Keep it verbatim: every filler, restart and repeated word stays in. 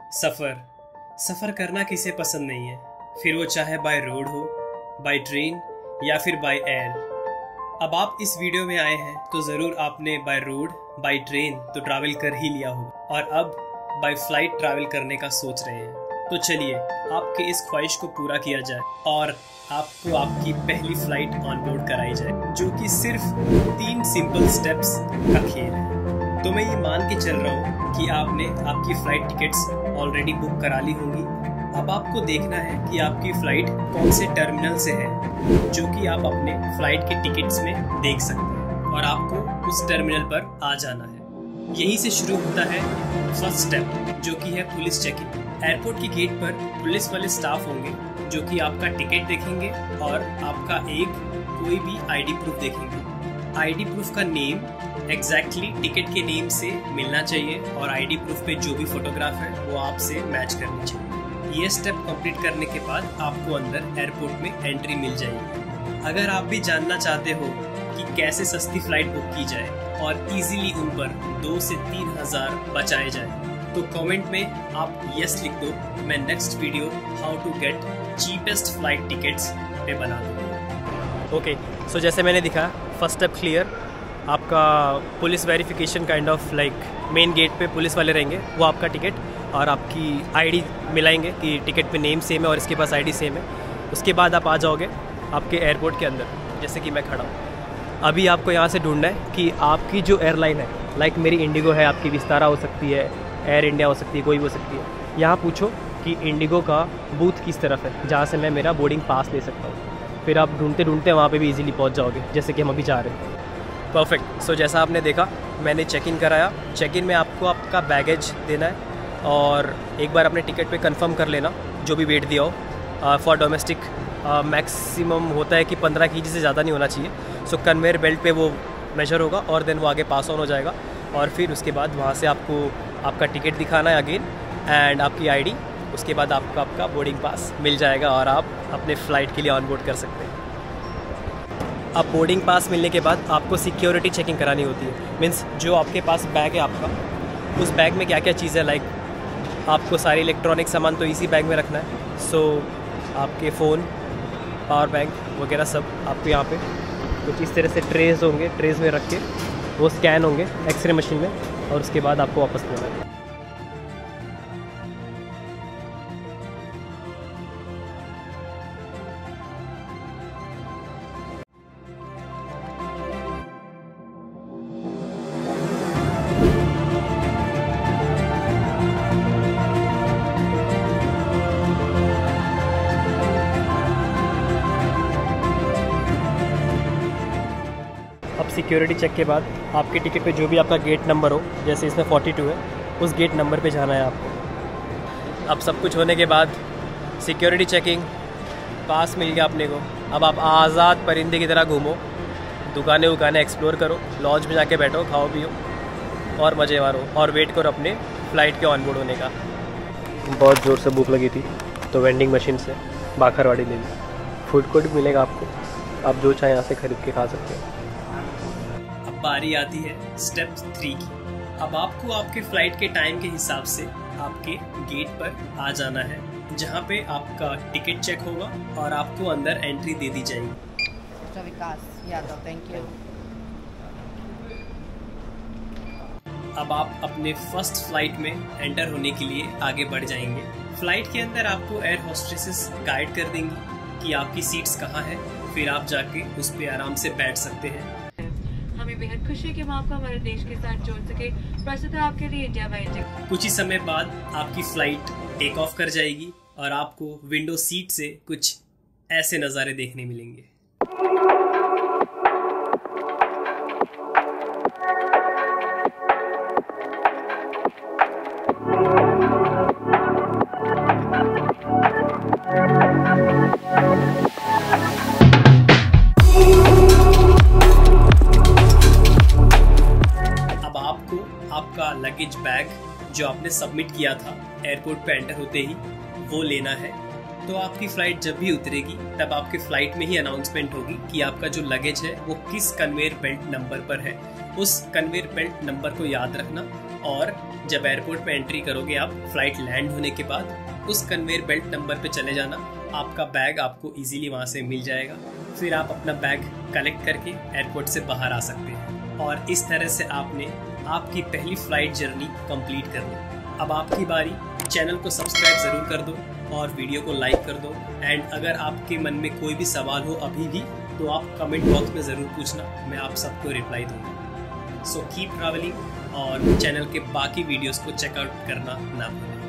सफ़र सफ़र करना किसे पसंद नहीं है, फिर वो चाहे बाय रोड हो, बाय ट्रेन या फिर बाय एयर। अब आप इस वीडियो में आए हैं तो ज़रूर आपने बाय रोड बाय ट्रेन तो ट्रैवल कर ही लिया होगा और अब बाय फ्लाइट ट्रैवल करने का सोच रहे हैं। तो चलिए आपके इस ख्वाहिश को पूरा किया जाए और आपको आपकी पहली फ्लाइट ऑन बोर्ड कराई जाए, जो कि सिर्फ तीन सिंपल स्टेप्स का खेल है। तो मैं ये मान के चल रहा हूँ कि आपने आपकी फ़्लाइट टिकट्स ऑलरेडी बुक करा ली होंगी। अब आपको देखना है कि आपकी फ़्लाइट कौन से टर्मिनल से है, जो कि आप अपने फ़्लाइट के टिकट्स में देख सकते हैं, और आपको उस टर्मिनल पर आ जाना है। यहीं से शुरू होता है फर्स्ट स्टेप, जो कि है पुलिस चेकिंग। एयरपोर्ट के गेट पर पुलिस वाले स्टाफ होंगे जो कि आपका टिकट देखेंगे और आपका एक कोई भी आईडी प्रूफ देखेंगे। आईडी प्रूफ का नेम एग्जैक्टली exactly टिकट के नेम से मिलना चाहिए और आईडी प्रूफ पे जो भी फोटोग्राफ है वो आपसे मैच करनी चाहिए। ये स्टेप कंप्लीट करने के बाद आपको अंदर एयरपोर्ट में एंट्री मिल जाएगी। अगर आप भी जानना चाहते हो कि कैसे सस्ती फ्लाइट बुक की जाए और इजीली उन पर दो से तीन हजार बचाए जाए, तो कमेंट में आप यस लिख दो। मैं next video how to get cheapest flight tickets पे बना दूँगा। ओके, सो जैसे मैंने दिखा, फर्स्ट स्टेप क्लियर। आपका police verification kind of like main gate पे पुलिस वाले रहेंगे, वो आपका टिकट और आपकी आईडी मिलाएंगे कि टिकट पे नेम सेम है और इसके पास आईडी सेम है। उसके बाद आप आ जाओगे आपके एयरपोर्ट के अंदर, जैसे कि मैं खड़ा हूँ। अभी आपको यहाँ से ढूंढना है कि आपकी जो एयरलाइन है, लाइक मेरी इंडिगो है, आपकी विस्तारा हो सकती है, एयर इंडिया हो सकती है, कोई भी हो सकती है। यहाँ पूछो कि इंडिगो का बूथ किस तरफ है, जहाँ से मैं मेरा बोर्डिंग पास ले सकता हूँ। फिर आप ढूंढते ढूंढते वहाँ पे भी इजीली पहुँच जाओगे, जैसे कि हम अभी जा रहे हैं। परफेक्ट। सो जैसा आपने देखा, मैंने चेक इन कराया। चेक इन में आपको आपका बैगेज देना है और एक बार अपने टिकट पे कंफर्म कर लेना जो भी वेट दिया हो। फॉर डोमेस्टिक मैक्सिमम होता है कि पंद्रह के जी से ज़्यादा नहीं होना चाहिए। सो कन्वेयर बेल्ट पे वो मेजर होगा और देन वो आगे पास ऑन हो जाएगा और फिर उसके बाद वहाँ से आपको आपका टिकट दिखाना है अगेन एंड आपकी आईडी। उसके बाद आपको आपका बोर्डिंग पास मिल जाएगा और आप अपने फ़्लाइट के लिए ऑन बोर्ड कर सकते हैं। अब बोर्डिंग पास मिलने के बाद आपको सिक्योरिटी चेकिंग करानी होती है। मीन्स जो आपके पास बैग है आपका, उस बैग में क्या क्या चीज़ है, लाइक आपको सारे इलेक्ट्रॉनिक सामान तो इसी बैग में रखना है। सो आपके फ़ोन, पावर बैंक वगैरह सब आपको यहाँ पे कुछ इस तरह से ट्रेज होंगे, ट्रेज में रख के वो स्कैन होंगे एक्सरे मशीन में और उसके बाद आपको वापस लेना है। अब सिक्योरिटी चेक के बाद आपके टिकट पे जो भी आपका गेट नंबर हो, जैसे इसमें बयालीस है, उस गेट नंबर पे जाना है आपको। अब सब कुछ होने के बाद सिक्योरिटी चेकिंग पास मिल गया अपने को। अब आप आज़ाद परिंदे की तरह घूमो, दुकानें उकानें एक्सप्लोर करो, लॉज में जाके बैठो, खाओ पियो और मज़े मारो और वेट करो अपने फ़्लाइट के ऑन बोर्ड होने का। बहुत ज़ोर से भूख लगी थी तो वेंडिंग मशीन से बाखरवाड़ी ले ली। फूड कोर्ट मिलेगा आपको, आप जो चाहें यहाँ से ख़रीद के खा सकते हो। बारी आती है स्टेप थ्री की। अब आपको आपके फ्लाइट के टाइम के हिसाब से आपके गेट पर आ जाना है, जहां पे आपका टिकट चेक होगा और आपको अंदर एंट्री दे दी जाएगी। Vikas Yadav, thank you. अब आप अपने फर्स्ट फ्लाइट में एंटर होने के लिए आगे बढ़ जाएंगे। फ्लाइट के अंदर आपको एयर होस्टेसेस गाइड कर देंगी कि आपकी सीट्स कहाँ हैं, फिर आप जाके उस पर आराम से बैठ सकते हैं। हमें बेहद खुशी है कि हम आपको हमारे देश के साथ जोड़ सके। प्रस्तुत है आपके लिए इंडिया बाय इंडिया। कुछ ही समय बाद आपकी फ्लाइट टेक ऑफ कर जाएगी और आपको विंडो सीट से कुछ ऐसे नज़ारे देखने मिलेंगे। आपका लगेज बैग जो आपने सबमिट किया था एयरपोर्ट पे एंटर होते ही, वो लेना है। तो आपकी फ़्लाइट जब भी उतरेगी तब आपके फ़्लाइट में ही अनाउंसमेंट होगी कि आपका जो लगेज है वो किस कन्वेयर बेल्ट नंबर पर है। उस कन्वेयर बेल्ट नंबर को याद रखना और जब एयरपोर्ट पे एंट्री करोगे आप फ्लाइट लैंड होने के बाद उस कन्वेयर बेल्ट नंबर पे चले जाना, आपका बैग आपको इजीली वहाँ से मिल जाएगा। फिर आप अपना बैग कलेक्ट करके एयरपोर्ट से बाहर आ सकते हैं और इस तरह से आपने आपकी पहली फ्लाइट जर्नी कंप्लीट कर ली। अब आपकी बारी, चैनल को सब्सक्राइब ज़रूर कर दो और वीडियो को लाइक कर दो। एंड अगर आपके मन में कोई भी सवाल हो अभी भी तो आप कमेंट बॉक्स में ज़रूर पूछना, मैं आप सबको रिप्लाई दूंगा। सो कीप ट्रैवलिंग और चैनल के बाकी वीडियोस को चेकआउट करना ना भूलें।